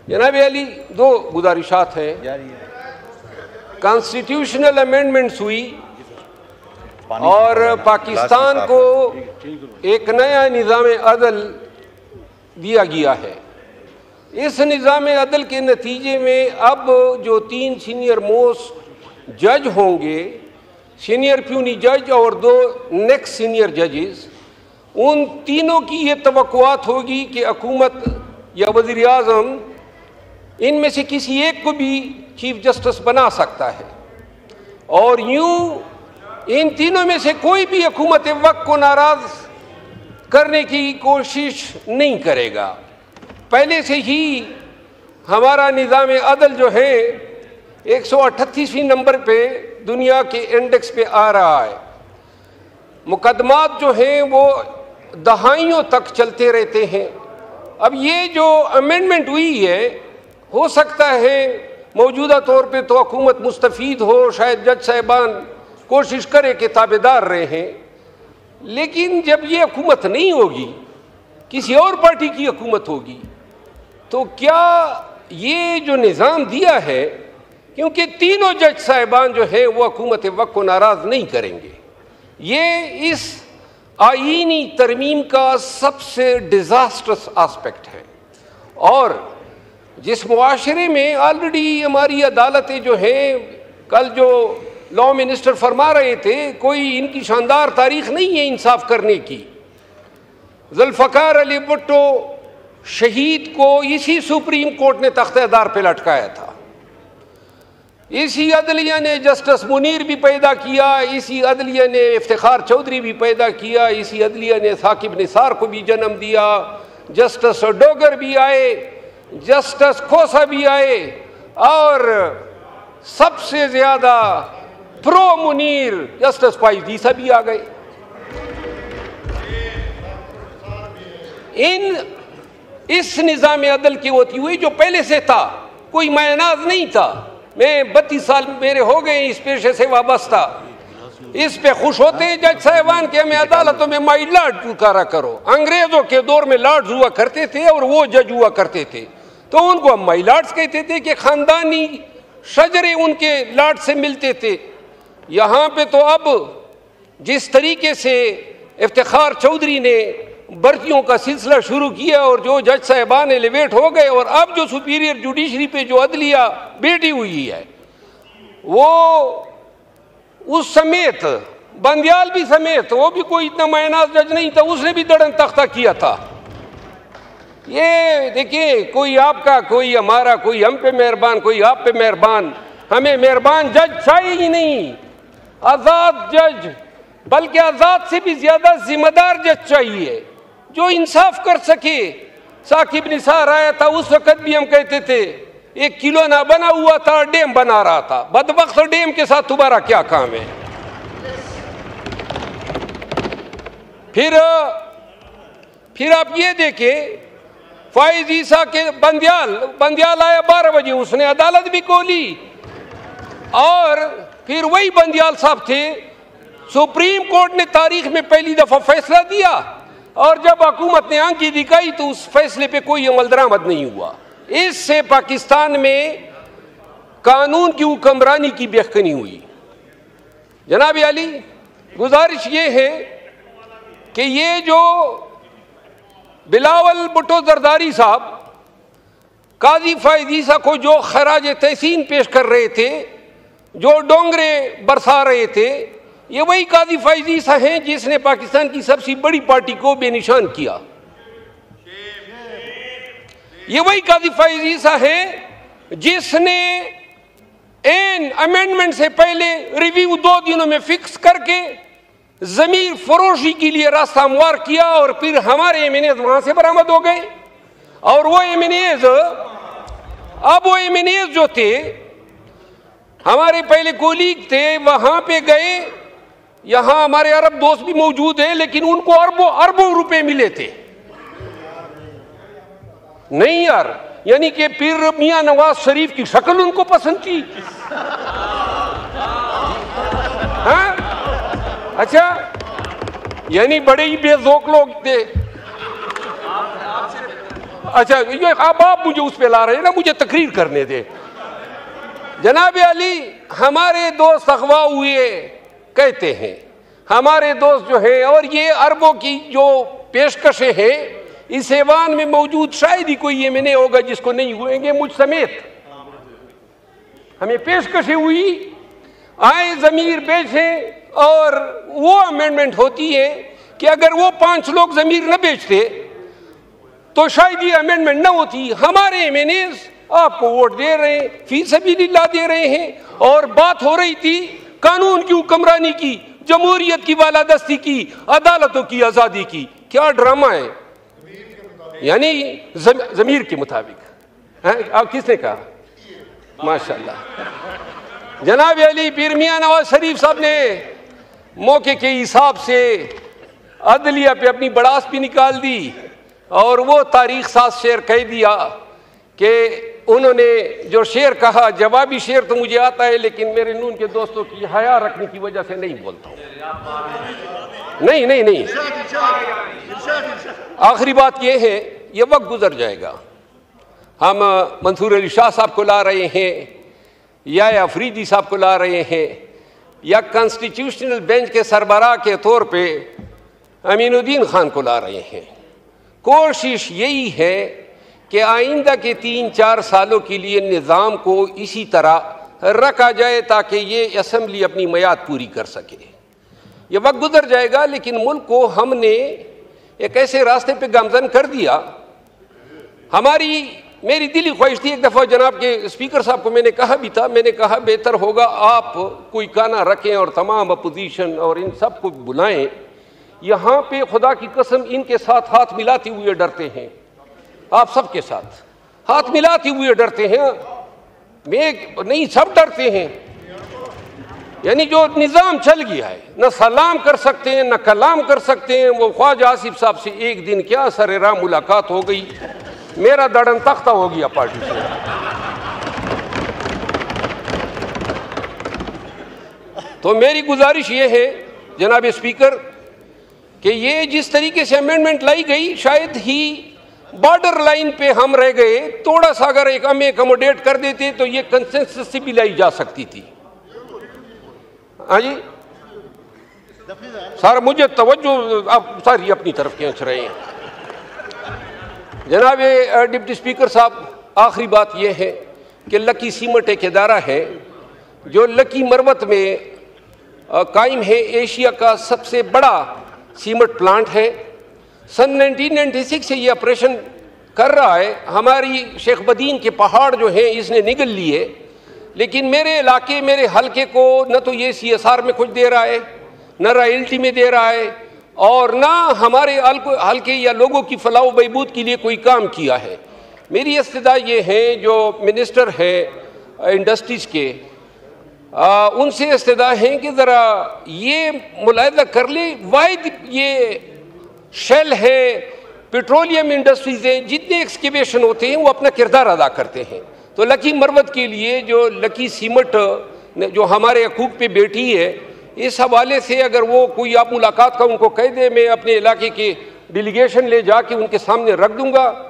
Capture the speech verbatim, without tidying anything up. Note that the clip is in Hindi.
जनाब अली, दो गुजारिशात हैं। कॉन्स्टिट्यूशनल अमेंडमेंट्स हुई और पाकिस्तान को एक नया निज़ाम अदल दिया गया है। इस निज़ाम अदल के नतीजे में अब जो तीन सीनियर मोस्ट जज होंगे, सीनियर प्यूनी जज और दो नेक्स्ट सीनियर जजेस, उन तीनों की ये तवक्कुआत होगी कि हुकूमत या वज़ीर आज़म इनमें से किसी एक को भी चीफ जस्टिस बना सकता है और यूं इन तीनों में से कोई भी हुकूमत वक्त को नाराज करने की कोशिश नहीं करेगा। पहले से ही हमारा निज़ाम अदल जो है एक सौ अट्ठतीसवीं नंबर पे दुनिया के इंडेक्स पे आ रहा है। मुकदमात जो हैं वो दहाइयों तक चलते रहते हैं। अब ये जो अमेंडमेंट हुई है, हो सकता है मौजूदा तौर पे तो हुकूमत मुस्तफ़ीद हो, शायद जज साहिबान कोशिश करे कि ताबेदार रहे हैं, लेकिन जब ये हुकूमत नहीं होगी, किसी और पार्टी की हुकूमत होगी, तो क्या ये जो निज़ाम दिया है, क्योंकि तीनों जज साहिबान जो है वो हुकूमत वक्त को नाराज़ नहीं करेंगे। ये इस आईनी तरमीम का सबसे डिज़ास्टरस आस्पेक्ट है। और जिस मुआशरे में ऑलरेडी हमारी अदालतें जो हैं, कल जो लॉ मिनिस्टर फरमा रहे थे, कोई इनकी शानदार तारीख नहीं है इंसाफ करने की। जुल्फ़िकार अली भुट्टो शहीद को इसी सुप्रीम कोर्ट ने तख्तेदार पे लटकाया था। इसी अदलिया ने जस्टिस मुनीर भी पैदा किया, इसी अदलिया ने इफ्तिखार चौधरी भी पैदा किया, इसी अदलिया ने साकिब निसार को भी जन्म दिया, जस्टिस डोगर भी आए, जस्टिस खोसा भी आए और सबसे ज्यादा प्रो मुनीर जस्टिस फाइजीसा भी आ गए। इन इस निज़ाम अदल की होती हुई जो पहले से था, कोई मायनाज नहीं था। मैं बत्तीस साल मेरे हो गए इस पेशे से वाबस्ता, इस पे खुश होते हैं जज साहिबान के हमें अदालतों में माई लॉर्ड पुकारा करो। अंग्रेजों के दौर में लॉर्ड्स हुआ करते थे और वो जज हुआ करते थे, तो उनको हम माई लॉर्ड्स कहते थे कि खानदानी शजरे उनके लॉर्ड से मिलते थे। यहाँ पे तो अब जिस तरीके से इफ्तिखार चौधरी ने भर्तियों का सिलसिला शुरू किया और जो जज साहिबान एलिवेट हो गए, और अब जो सुपीरियर जुडिशरी पे जो अदलिया बैठी हुई है, वो उस समेत बंदियाल भी समेत, वो भी कोई इतना मायनाज जज नहीं था, उसने भी दड़न तख्ता किया था। ये देखिए, कोई आपका, कोई हमारा, कोई हम पे मेहरबान, कोई आप पे मेहरबान। हमें मेहरबान जज चाहिए ही नहीं, आज़ाद जज, बल्कि आज़ाद से भी ज्यादा जिम्मेदार जज चाहिए जो इंसाफ कर सके। साकिब निसार आया था, उस वक्त भी हम कहते थे एक किलो ना बना हुआ था, डैम बना रहा था। बदबख्त डैम के साथ तुम्हारा क्या काम है? फिर फिर आप ये देखें, फाइज ईसा के बंदियाल बंदियाल आया बारह बजे, उसने अदालत भी खोली, और फिर वही बंदियाल साहब थे, सुप्रीम कोर्ट ने तारीख में पहली दफा फैसला दिया, और जब हुकूमत ने आंखी दिखाई तो उस फैसले पे कोई अमल दरामद नहीं हुआ। इससे पाकिस्तान में कानून की हुक्मरानी की बेखनी हुई। जनाब अली, गुजारिश ये है कि ये जो बिलावल भुट्टो जरदारी साहब काजी फायजीसा को जो खराज तहसीन पेश कर रहे थे, जो डोंगरे बरसा रहे थे, ये वही काजी फायजीसा हैं जिसने पाकिस्तान की सबसे बड़ी पार्टी को बेनिशान किया। ये वही काजी फायजीसा है जिसने एन अमेंडमेंट से पहले रिव्यू दो दिनों में फिक्स करके जमीर फरोशी के लिए रास्ता हमवार किया, और फिर हमारे एमएनएज वहां से बरामद हो गए। और वो एमएनएज, अब वो एमएनएज जो थे, हमारे पहले कोलीग थे, वहां पे गए। यहां हमारे अरब दोस्त भी मौजूद हैं, लेकिन उनको अरबों अरबों रुपए मिले थे। नहीं यार, यानी कि पीर मियां नवाज शरीफ की शक्ल उनको पसंद थी। हाँ? अच्छा, यानी बड़े ही बेजोक लोग थे। अच्छा ये अब आप मुझे उस पे ला रहे हैं ना, मुझे तकरीर करने दे। जनाब अली, हमारे दोस्त अगवा हुए कहते हैं, हमारे दोस्त जो हैं, और ये अरबों की जो पेशकशें हैं, इस ऐवान में मौजूद शायद ही कोई ये में नहीं होगा जिसको नहीं हुएंगे, मुझ समेत। हमें पेशकशें हुई, आए ज़मीर बेचें, और वो अमेंडमेंट होती है कि अगर वो पांच लोग ज़मीर न बेचते तो शायद ये अमेंडमेंट न होती। हमारे एम एन एज़ आपको वोट दे रहे हैं, फी सबीलिल्लाह दे रहे हैं, और बात हो रही थी कानून की हुक्मरानी की, जमहूरियत की बालादस्ती की, अदालतों की आज़ादी की। क्या ड्रामा है, यानी ज़मीर के मुताबिक है। अब किसने कहा? माशाअल्लाह। जनाब अली, पीर मियां नवाज शरीफ साहब ने मौके के हिसाब से अदलिया पे अपनी बड़ास भी निकाल दी, और वो तारीख साथ शेर कह दिया कि उन्होंने जो शेर कहा, जवाबी शेर तो मुझे आता है, लेकिन मेरे नून के दोस्तों की हया रखने की वजह से नहीं बोलता हूँ। नहीं नहीं नहीं आखिरी बात यह है, ये वक्त गुजर जाएगा। हम मंसूर अली शाह साहब को ला रहे हैं, या अफरीदी साहब को ला रहे हैं, या कॉन्स्टिट्यूशनल बेंच के सरबराह के तौर पे अमीनुद्दीन खान को ला रहे हैं। कोशिश यही है कि आइंदा के तीन चार सालों के लिए निज़ाम को इसी तरह रखा जाए ताकि ये असम्बली अपनी मियाद पूरी कर सके। ये वक्त गुजर जाएगा, लेकिन मुल्क को हमने एक ऐसे रास्ते पे गामजन कर दिया। हमारी मेरी दिली ख्वाहिश थी, एक दफ़ा जनाब के स्पीकर साहब को मैंने कहा भी था, मैंने कहा बेहतर होगा आप कोई गाना रखें और तमाम अपोजिशन और इन सब को बुलाएं। यहाँ पे खुदा की कसम इनके साथ हाथ मिलाते हुए डरते हैं, आप सबके साथ हाथ मिलाते हुए डरते हैं। मैं नहीं, सब डरते हैं। यानी जो निज़ाम चल गया है, न सलाम कर सकते हैं न कलाम कर सकते हैं। वो ख्वाजा आसिफ साहब से एक दिन क्या सरेराह मुलाकात हो गई, मेरा दड़न तख्ता हो गया पार्टी से। तो मेरी गुजारिश ये है जनाब स्पीकर कि ये जिस तरीके से अमेंडमेंट लाई गई, शायद ही बॉर्डर लाइन पे हम रह गए। थोड़ा सा अगर एक हमें अकोमोडेट कर देते तो ये कंसेंसस से भी लाई जा सकती थी। हाँ जी सर, मुझे तवज्जो आप सारी अपनी तरफ खींच रहे हैं। जनाब डिप्टी स्पीकर साहब, आखिरी बात यह है कि लकी सीमेंट एक इदारा है जो लकी मरवत में कायम है, एशिया का सबसे बड़ा सीमेंट प्लांट है। सन नाइनटीन नाइंटी सिक्स से ये ऑपरेशन कर रहा है। हमारी शेख बदीन के पहाड़ जो हैं इसने निगल लिए, लेकिन मेरे इलाके मेरे हलके को न तो ये सी एस आर में कुछ दे रहा है, न रॉयल्टी में दे रहा है, और ना हमारे हल्के या लोगों की फलाह बहबूद के लिए कोई काम किया है। मेरी इस्तदा ये है जो मिनिस्टर है इंडस्ट्रीज़ के, आ, उनसे इस्तदा है कि ज़रा ये मुलाहिदा कर ले, वाहिद ये शेल है, पेट्रोलियम इंडस्ट्रीज़ हैं, जितने एक्सकेवेशन होते हैं वो अपना किरदार अदा करते हैं। तो लकी मरवत के लिए जो लकी सीमेंट जो हमारे हकूक़ पे बैठी है, इस हवाले से अगर वो कोई आप मुलाकात का उनको कह दे, मैं अपने इलाके की डेलीगेशन ले जाके उनके सामने रख दूंगा।